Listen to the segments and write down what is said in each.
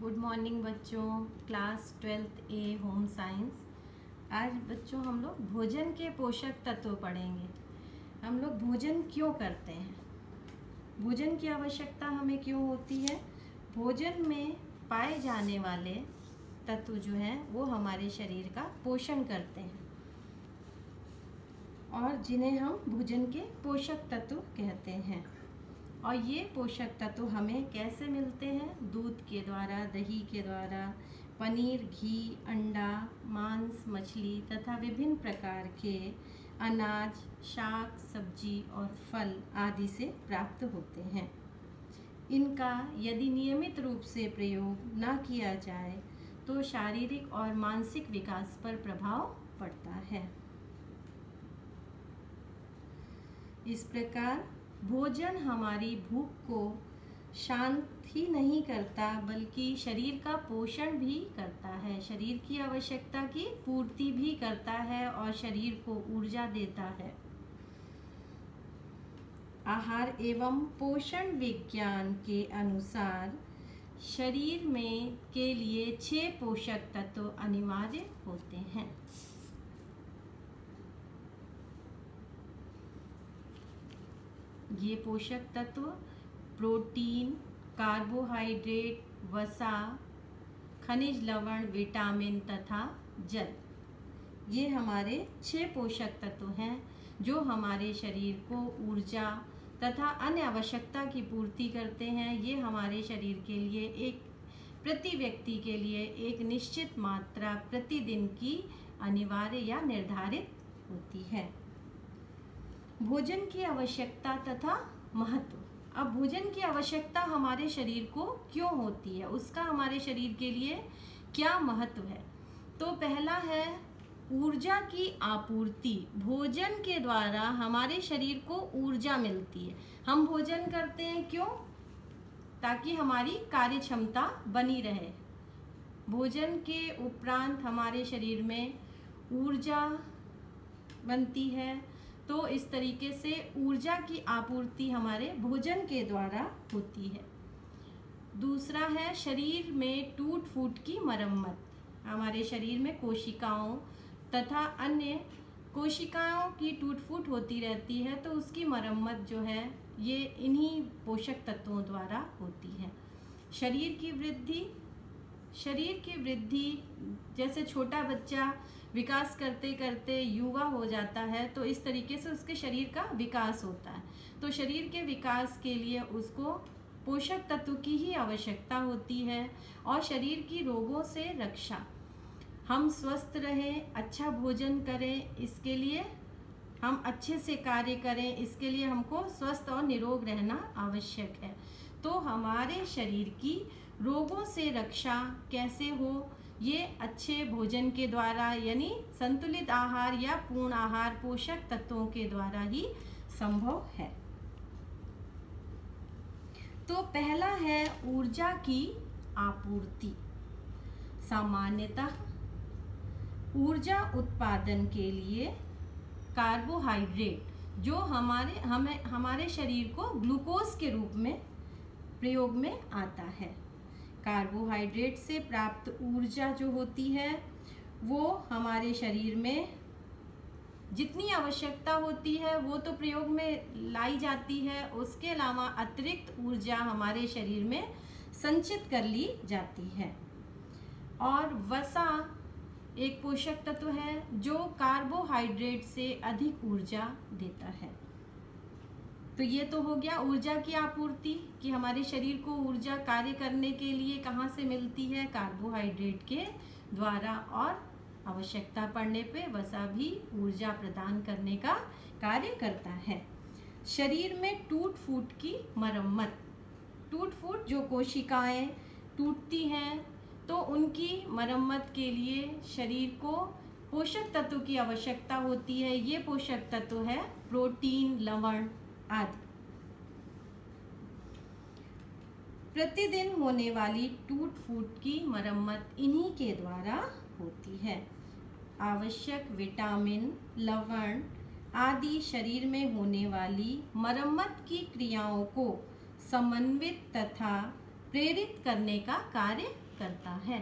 Good morning बच्चों, class 12th a home science. आज बच्चों हम लोग भोजन के पोषक तत्व पढ़ेंगे। हम लोग भोजन क्यों करते हैं, भोजन की आवश्यकता हमें क्यों होती है। भोजन में पाए जाने वाले तत्व जो हैं वो हमारे शरीर का पोषण करते हैं और जिन्हें हम भोजन के पोषक तत्व कहते हैं। और ये पोषक तत्व हमें कैसे मिलते हैं? दूध के द्वारा, दही के द्वारा, पनीर, घी, अंडा, मांस, मछली तथा विभिन्न प्रकार के अनाज, शाक, सब्जी और फल आदि से प्राप्त होते हैं। इनका यदि नियमित रूप से प्रयोग न किया जाए तो शारीरिक और मानसिक विकास पर प्रभाव पड़ता है। इस प्रकार भोजन हमारी भूख को शांत ही नहीं करता बल्कि शरीर का पोषण भी करता है, शरीर की आवश्यकता की पूर्ति भी करता है और शरीर को ऊर्जा देता है। आहार एवं पोषण विज्ञान के अनुसार शरीर में के लिए 6 पोषक तत्व अनिवार्य होते हैं। ये पोषक तत्व प्रोटीन, कार्बोहाइड्रेट, वसा, खनिज लवण, विटामिन तथा जल, ये हमारे 6 पोषक तत्व हैं जो हमारे शरीर को ऊर्जा तथा अन्य आवश्यकता की पूर्ति करते हैं। ये हमारे शरीर के लिए प्रति व्यक्ति के लिए एक निश्चित मात्रा प्रतिदिन की अनिवार्य या निर्धारित होती है। भोजन की आवश्यकता तथा महत्व। अब भोजन की आवश्यकता हमारे शरीर को क्यों होती है, उसका हमारे शरीर के लिए क्या महत्व है? तो पहला है ऊर्जा की आपूर्ति। भोजन के द्वारा हमारे शरीर को ऊर्जा मिलती है। हम भोजन करते हैं क्यों? ताकि हमारी कार्य क्षमता बनी रहे। भोजन के उपरांत हमारे शरीर में ऊर्जा बनती है, तो इस तरीके से ऊर्जा की आपूर्ति हमारे भोजन के द्वारा होती है। दूसरा है शरीर में टूट फूट की मरम्मत। हमारे शरीर में कोशिकाओं तथा अन्य कोशिकाओं की टूट फूट होती रहती है, तो उसकी मरम्मत जो है ये इन्हीं पोषक तत्वों द्वारा होती है। शरीर की वृद्धि, जैसे छोटा बच्चा विकास करते करते युवा हो जाता है, तो इस तरीके से उसके शरीर का विकास होता है। तो शरीर के विकास के लिए उसको पोषक तत्व की ही आवश्यकता होती है। और शरीर की रोगों से रक्षा, हम स्वस्थ रहें, अच्छा भोजन करें, इसके लिए हम अच्छे से कार्य करें, इसके लिए हमको स्वस्थ और निरोग रहना आवश्यक है। तो हमारे शरीर की रोगों से रक्षा कैसे हो? ये अच्छे भोजन के द्वारा, यानी संतुलित आहार या पूर्ण आहार पोषक तत्वों के द्वारा ही संभव है। तो पहला है ऊर्जा की आपूर्ति। सामान्यतः ऊर्जा उत्पादन के लिए कार्बोहाइड्रेट, जो हमारे शरीर को ग्लूकोज के रूप में प्रयोग में आता है। कार्बोहाइड्रेट से प्राप्त ऊर्जा जो होती है वो हमारे शरीर में जितनी आवश्यकता होती है वो तो प्रयोग में लाई जाती है, उसके अलावा अतिरिक्त ऊर्जा हमारे शरीर में संचित कर ली जाती है। और वसा एक पोषक तत्व है जो कार्बोहाइड्रेट से अधिक ऊर्जा देता है। तो ये तो हो गया ऊर्जा की आपूर्ति, कि हमारे शरीर को ऊर्जा कार्य करने के लिए कहाँ से मिलती है? कार्बोहाइड्रेट के द्वारा। और आवश्यकता पड़ने पे वसा भी ऊर्जा प्रदान करने का कार्य करता है। शरीर में टूट फूट की मरम्मत। टूट फूट, जो कोशिकाएं टूटती हैं तो उनकी मरम्मत के लिए शरीर को पोषक तत्व की आवश्यकता होती है। ये पोषक तत्व है प्रोटीन, लवण आदि। प्रतिदिन होने वाली टूट फूट की मरम्मत इन्हीं के द्वारा होती है। आवश्यक विटामिन, लवण आदि शरीर में होने वाली मरम्मत की क्रियाओं को समन्वित तथा प्रेरित करने का कार्य करता है।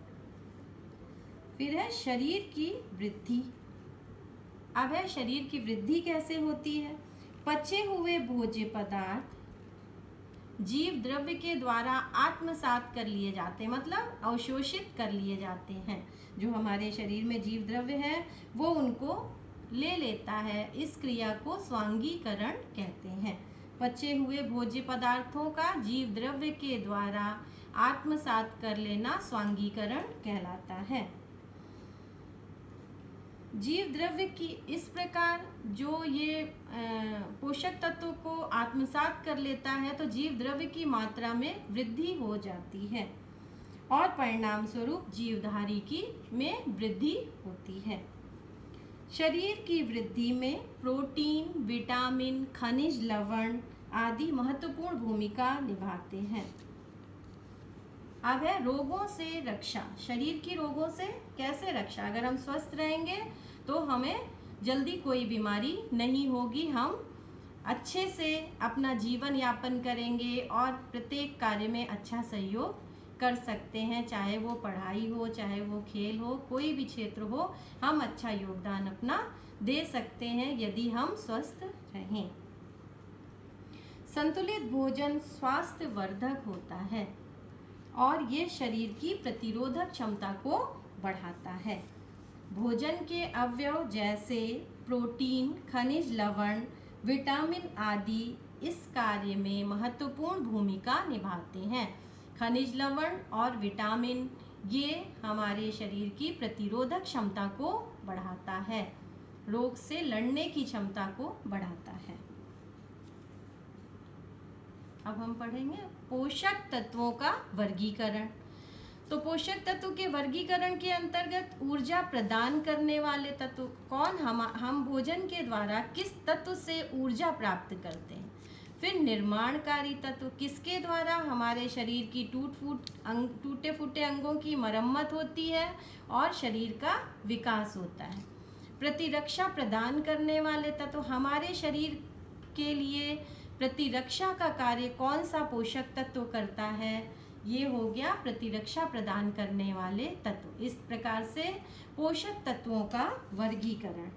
फिर है शरीर की वृद्धि। अब है शरीर की वृद्धि कैसे होती है। पचे हुए भोज्य पदार्थ जीव द्रव्य के द्वारा आत्मसात कर लिए जाते हैं, मतलब अवशोषित कर लिए जाते हैं। जो हमारे शरीर में जीव द्रव्य है वो उनको ले लेता है। इस क्रिया को स्वांगीकरण कहते हैं। पचे हुए भोज्य पदार्थों का जीव द्रव्य के द्वारा आत्मसात कर लेना स्वांगीकरण कहलाता है। जीव द्रव्य की इस प्रकार जो ये पोषक तत्वों को आत्मसात कर लेता है तो जीव द्रव्य की मात्रा में वृद्धि हो जाती है और परिणाम स्वरूप जीवधारी की में वृद्धि होती है। शरीर की वृद्धि में प्रोटीन, विटामिन, खनिज लवण आदि महत्वपूर्ण भूमिका निभाते हैं। अब है रोगों से रक्षा। शरीर की रोगों से कैसे रक्षा। अगर हम स्वस्थ रहेंगे तो हमें जल्दी कोई बीमारी नहीं होगी, हम अच्छे से अपना जीवन यापन करेंगे और प्रत्येक कार्य में अच्छा सहयोग कर सकते हैं। चाहे वो पढ़ाई हो, चाहे वो खेल हो, कोई भी क्षेत्र हो, हम अच्छा योगदान अपना दे सकते हैं यदि हम स्वस्थ रहें। संतुलित भोजन स्वास्थ्यवर्धक होता है और ये शरीर की प्रतिरोधक क्षमता को बढ़ाता है। भोजन के अवयव जैसे प्रोटीन, खनिज लवण, विटामिन आदि इस कार्य में महत्वपूर्ण भूमिका निभाते हैं। खनिज लवण और विटामिन ये हमारे शरीर की प्रतिरोधक क्षमता को बढ़ाता है, रोग से लड़ने की क्षमता को बढ़ाता है। अब हम पढ़ेंगे पोषक तत्वों का वर्गीकरण। तो पोषक तत्व के वर्गीकरण के अंतर्गत ऊर्जा प्रदान करने वाले तत्व कौन, हम भोजन के द्वारा किस तत्व से ऊर्जा प्राप्त करते हैं। फिर निर्माणकारी तत्व, किसके द्वारा हमारे शरीर की टूटे फूटे अंगों की मरम्मत होती है और शरीर का विकास होता है। प्रतिरक्षा प्रदान करने वाले तत्व, हमारे शरीर के लिए प्रतिरक्षा का कार्य कौन सा पोषक तत्व करता है, ये हो गया प्रतिरक्षा प्रदान करने वाले तत्व। इस प्रकार से पोषक तत्वों का वर्गीकरण।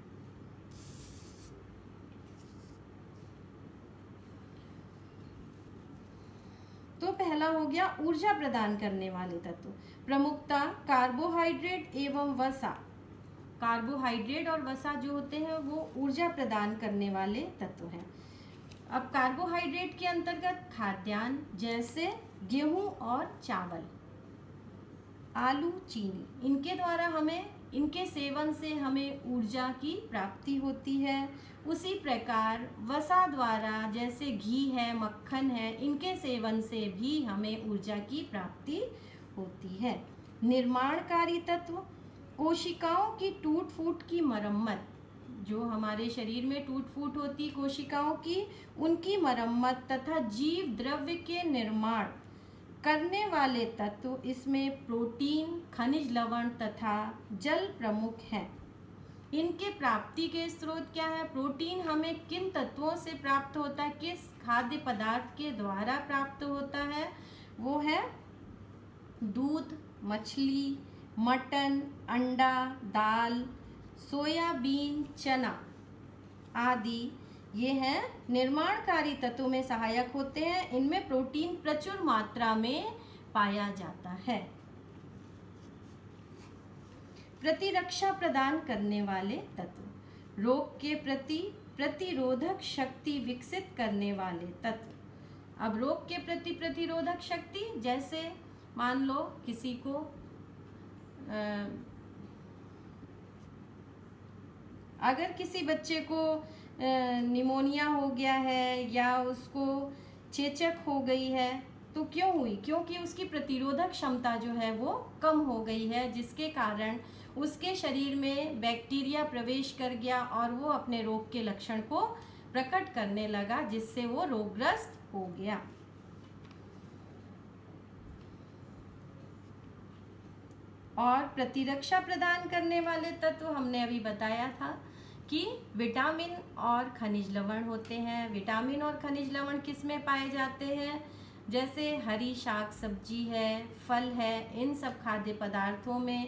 तो पहला हो गया ऊर्जा प्रदान करने वाले तत्व। प्रमुखता कार्बोहाइड्रेट एवं वसा। कार्बोहाइड्रेट और वसा जो होते हैं वो ऊर्जा प्रदान करने वाले तत्व हैं। अब कार्बोहाइड्रेट के अंतर्गत खाद्यान्न जैसे गेहूं और चावल, आलू, चीनी, इनके द्वारा इनके सेवन से हमें ऊर्जा की प्राप्ति होती है। उसी प्रकार वसा द्वारा जैसे घी है, मक्खन है, इनके सेवन से भी हमें ऊर्जा की प्राप्ति होती है। निर्माणकारी तत्व, कोशिकाओं की टूट फूट की मरम्मत, जो हमारे शरीर में टूट फूट होती कोशिकाओं की, उनकी मरम्मत तथा जीव द्रव्य के निर्माण करने वाले तत्व, इसमें प्रोटीन, खनिज लवण तथा जल प्रमुख हैं। इनके प्राप्ति के स्रोत क्या है। प्रोटीन हमें किन तत्वों से प्राप्त होता है, किस खाद्य पदार्थ के द्वारा प्राप्त होता है, वो है दूध, मछली, मटन, अंडा, दाल, सोयाबीन, चना आदि ये हैं निर्माणकारी तत्वों में सहायक होते हैं। इनमें प्रोटीन प्रचुर मात्रा में पाया जाता है। प्रतिरक्षा प्रदान करने वाले तत्व, रोग के प्रति प्रतिरोधक शक्ति विकसित करने वाले तत्व। अब रोग के प्रति प्रतिरोधक शक्ति, जैसे मान लो किसी को अगर किसी बच्चे को निमोनिया हो गया है या उसको चेचक हो गई है तो क्यों हुई, क्योंकि उसकी प्रतिरोधक क्षमता जो है वो कम हो गई है, जिसके कारण उसके शरीर में बैक्टीरिया प्रवेश कर गया और वो अपने रोग के लक्षण को प्रकट करने लगा, जिससे वो रोगग्रस्त हो गया। और प्रतिरक्षा प्रदान करने वाले तत्व हमने अभी बताया था कि विटामिन और खनिज लवण होते हैं। विटामिन और खनिज लवण किस में पाए जाते हैं, जैसे हरी शाक सब्जी है, फल है, इन सब खाद्य पदार्थों में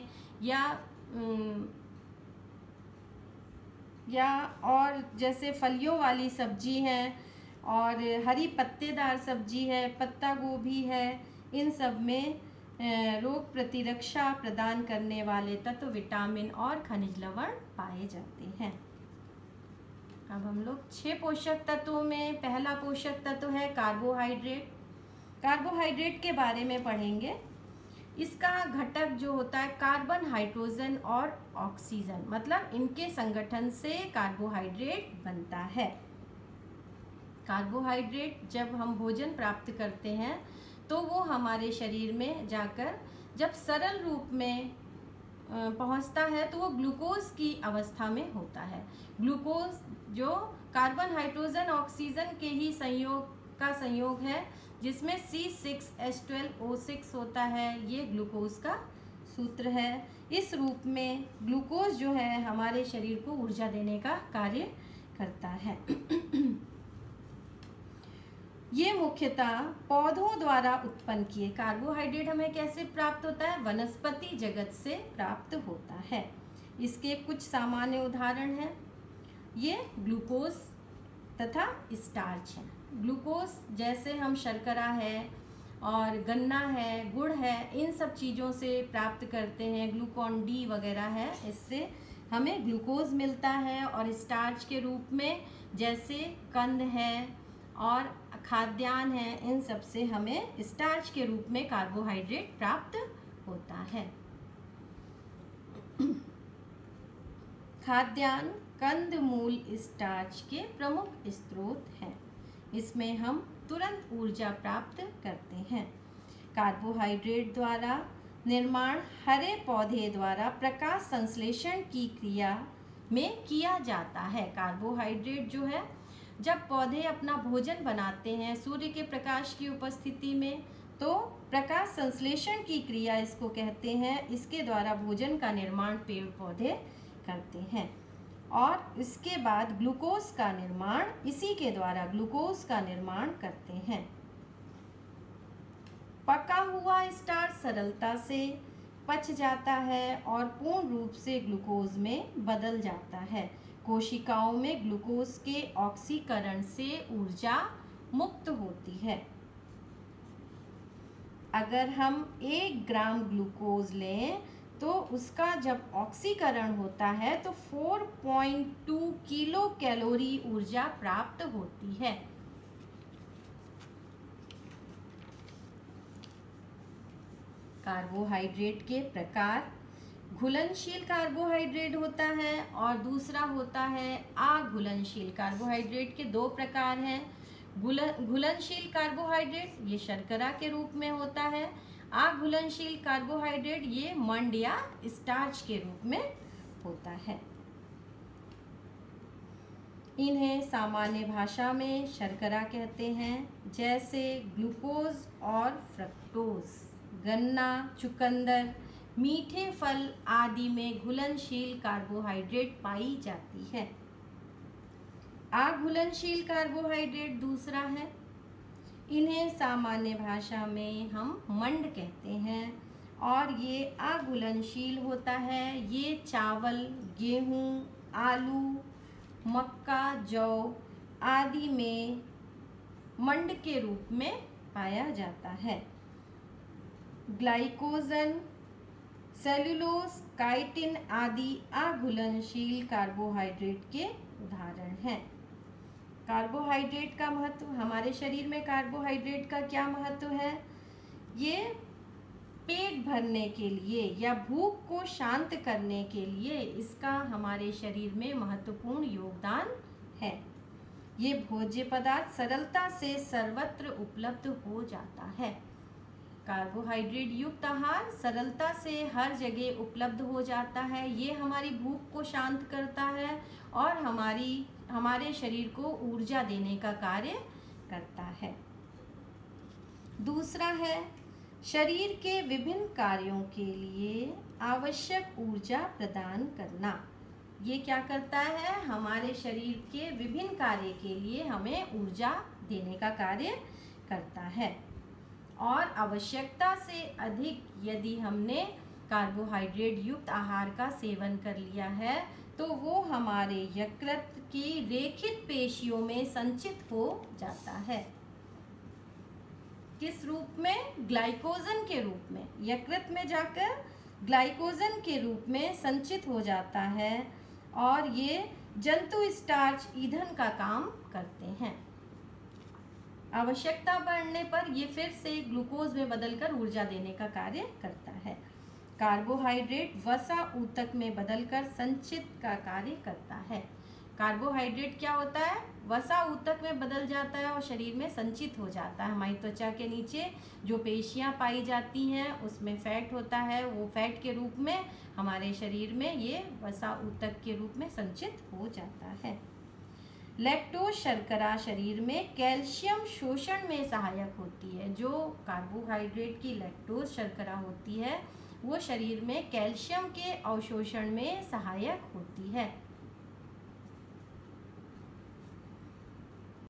या और जैसे फलियों वाली सब्जी है और हरी पत्तेदार सब्जी है, पत्ता गोभी है, इन सब में रोग प्रतिरक्षा प्रदान करने वाले तत्व विटामिन और खनिज लवण पाए जाते हैं। अब हम लोग 6 पोषक तत्वों में पहला पोषक तत्व है कार्बोहाइड्रेट। कार्बोहाइड्रेट के बारे में पढ़ेंगे। इसका घटक जो होता है कार्बन, हाइड्रोजन और ऑक्सीजन, मतलब इनके संगठन से कार्बोहाइड्रेट बनता है। कार्बोहाइड्रेट जब हम भोजन प्राप्त करते हैं तो वो हमारे शरीर में जाकर जब सरल रूप में पहुंचता है तो वो ग्लूकोज की अवस्था में होता है। ग्लूकोज जो कार्बन, हाइड्रोजन, ऑक्सीजन के ही संयोग है, जिसमें C6H12O6 होता है। ये ग्लूकोज का सूत्र है। इस रूप में ग्लूकोज जो है हमारे शरीर को ऊर्जा देने का कार्य करता है। ये मुख्यतः पौधों द्वारा उत्पन्न किए कार्बोहाइड्रेट हमें कैसे प्राप्त होता है? वनस्पति जगत से प्राप्त होता है। इसके कुछ सामान्य उदाहरण हैं। ये ग्लूकोज तथा स्टार्च है। ग्लूकोज जैसे हम शर्करा है और गन्ना है, गुड़ है, इन सब चीज़ों से प्राप्त करते हैं। ग्लूकॉन डी वगैरह है, इससे हमें ग्लूकोज मिलता है। और स्टार्च के रूप में जैसे कंद है और खाद्यान्न है, इन सब से हमें स्टार्च के रूप में कार्बोहाइड्रेट प्राप्त होता है। खाद्यान्न कंद मूल स्टार्च के प्रमुख स्रोत हैं। इसमें हम तुरंत ऊर्जा प्राप्त करते हैं। कार्बोहाइड्रेट द्वारा निर्माण हरे पौधे द्वारा प्रकाश संश्लेषण की क्रिया में किया जाता है। कार्बोहाइड्रेट जो है जब पौधे अपना भोजन बनाते हैं सूर्य के प्रकाश की उपस्थिति में, तो प्रकाश संश्लेषण की क्रिया इसको कहते हैं। इसके द्वारा भोजन का निर्माण पेड़ पौधे करते हैं और इसके बाद ग्लूकोज का निर्माण, इसी के द्वारा ग्लूकोज का निर्माण करते हैं। पका हुआ स्टार्च सरलता से पच जाता है और पूर्ण रूप से ग्लूकोज में बदल जाता है। कोशिकाओं में ग्लूकोज के ऑक्सीकरण से ऊर्जा मुक्त होती है। अगर हम 1 ग्राम ग्लूकोज लें तो उसका जब ऑक्सीकरण होता है तो 4.2 किलो कैलोरी ऊर्जा प्राप्त होती है। कार्बोहाइड्रेट के प्रकार, घुलनशील कार्बोहाइड्रेट होता है और दूसरा होता है अघुलनशील। कार्बोहाइड्रेट के 2 प्रकार हैं। घुलनशील कार्बोहाइड्रेट ये शर्करा के रूप में होता है। अघुलनशील कार्बोहाइड्रेट ये मंड या स्टार्च के रूप में होता है। इन्हें सामान्य भाषा में शर्करा कहते हैं, जैसे ग्लूकोज और फ्रक्टोज। गन्ना, चुकंदर, मीठे फल आदि में घुलनशील कार्बोहाइड्रेट पाई जाती है। अघुलनशील कार्बोहाइड्रेट दूसरा है। इन्हें सामान्य भाषा में हम मंड कहते हैं और ये अघुलनशील होता है। ये चावल, गेहूं, आलू, मक्का, जौ आदि में मंड के रूप में पाया जाता है। ग्लाइकोजन, सेल्यूलोज, काइटिन आदि अघुलनशील कार्बोहाइड्रेट के उदाहरण हैं। कार्बोहाइड्रेट का महत्व, हमारे शरीर में कार्बोहाइड्रेट का क्या महत्व है? ये पेट भरने के लिए या भूख को शांत करने के लिए इसका हमारे शरीर में महत्वपूर्ण योगदान है। ये भोज्य पदार्थ सरलता से सर्वत्र उपलब्ध हो जाता है। कार्बोहाइड्रेट युक्त आहार सरलता से हर जगह उपलब्ध हो जाता है। ये हमारी भूख को शांत करता है और हमारे शरीर को ऊर्जा देने का कार्य करता है। दूसरा है शरीर के विभिन्न कार्यों के लिए आवश्यक ऊर्जा प्रदान करना। ये क्या करता है? हमारे शरीर के विभिन्न कार्य के लिए हमें ऊर्जा देने का कार्य करता है। और आवश्यकता से अधिक यदि हमने कार्बोहाइड्रेट युक्त आहार का सेवन कर लिया है तो वो हमारे यकृत की रेखित पेशियों में संचित हो जाता है। किस रूप में? ग्लाइकोजन के रूप में। यकृत में जाकर ग्लाइकोजन के रूप में संचित हो जाता है और ये जंतु स्टार्च ईंधन का काम करते हैं। आवश्यकता बढ़ने पर ये फिर से ग्लूकोज में बदलकर ऊर्जा देने का कार्य करता है। कार्बोहाइड्रेट वसा ऊतक में बदलकर संचित का कार्य करता है। कार्बोहाइड्रेट क्या होता है? वसा ऊतक में बदल जाता है और शरीर में संचित हो जाता है। हमारी त्वचा के नीचे जो पेशियां पाई जाती हैं उसमें फैट होता है, वो फैट के रूप में हमारे शरीर में ये वसा ऊतक के रूप में संचित हो जाता है। लैक्टोज शर्करा शरीर में कैल्शियम शोषण में सहायक होती है। जो कार्बोहाइड्रेट की लैक्टोज शर्करा होती है वो शरीर में कैल्शियम के अवशोषण में सहायक होती है।